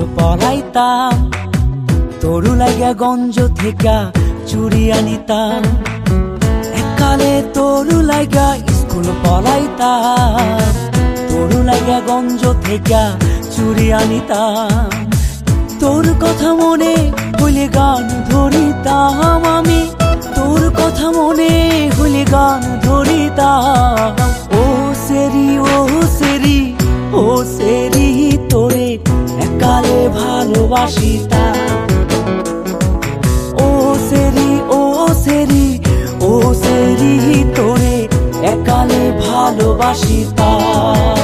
পড়াইতাম, Toru লাগা গঞ্জ থেকে চুরি আনিতাম। এককালে তোরু লাগা স্কুল পড়াইতাম, তোরু লাগা গঞ্জ থেকে চুরি আনিতাম। তোর কথা মনে হইলে গান ধরিতাম আমি, তোর কথা মনে হইলে গান ধরিতাম। ও সেরি ও সেরি ও সেরি তোরে একালে ভালোবাসিতাম। ও সেরি ও সেরি ও সেরি তোরে একালে ভালোবাসিতাম।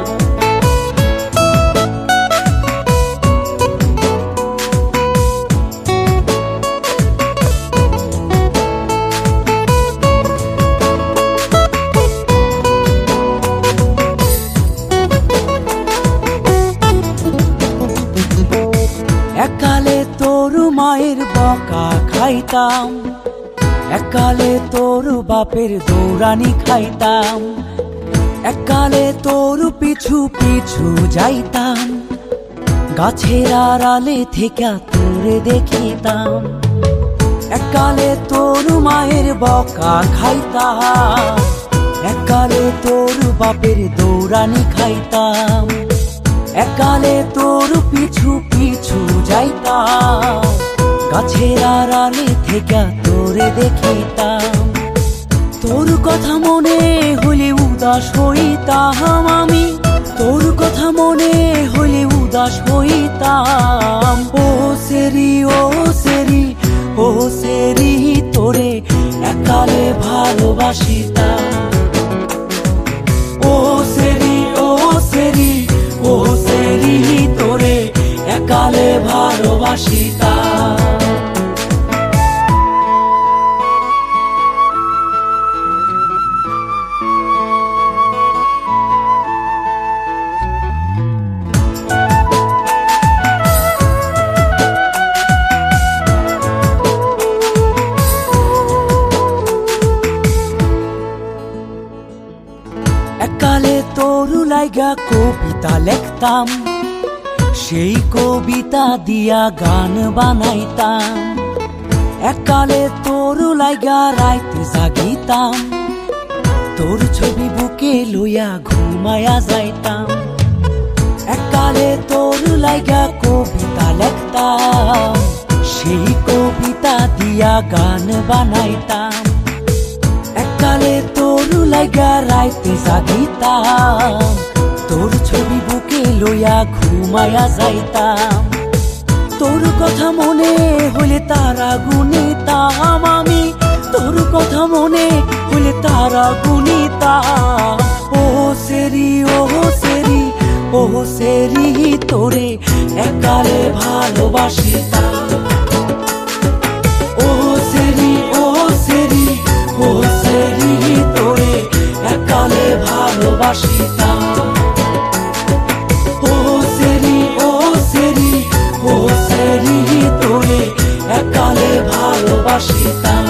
একালে তোর মায়ের বকা খাইতাম, একালে তোর বাপের দৌড়ানি খাইতাম। একালে তোর পিছু পিছু যাইতাম, গাছের আড়ালে থেকে তোরে দেখিতাম। একালে তোর মায়ের বকা খাইতাম, একালে তোর বাপের দৌড়ানি খাইতাম। একালে তোর পিছু পিছু যাইতাম, গাছের আড়ালে থেকে তোরে দেখিতাম। তোর কথা মনে হইলে উদাস হইতাম আমি, তোর কথা মনে হইলে উদাস হইতাম। ও সেরি ও সেরি ও সেরি তোরে একালে ভালোবাসিতাম। ও সেরি ও সেরি ও সেরি তোরে একালে ভালোবাসিতাম। একালে তোরু লাইগা কবিতা লেখতাম, সেই কবিতা দিয়া গান বানাইতাম। একালে তোরু লাইগা রাইতে জাগিতাম, তোর ছবি বুকে লইয়া ঘুমায়া যাইতাম। একালে তোরু লাইগা কবিতা লেখতাম, সেই কবিতা দিয়া গান বানাইতাম। একালে তোরু লাগা রাইতে জাগিতাম, তোর ছবি বুকে লইয়া ঘুমায়া যাইতাম। তোর কথা মনে হইলে তারা গুনিতাম আমি, তোর কথা মনে হইলে তারা গুনিতাম। ও সেরি ও সেরি ও সেরি তোরে একালে ভালোবাসিতাম। ও সেরি ও সেরি ও সেরি তোরে একালে ভালোবাসিতাম। ও সেরি ও সেরি ও সেরি তোরে একালে ভালোবাসিতাম।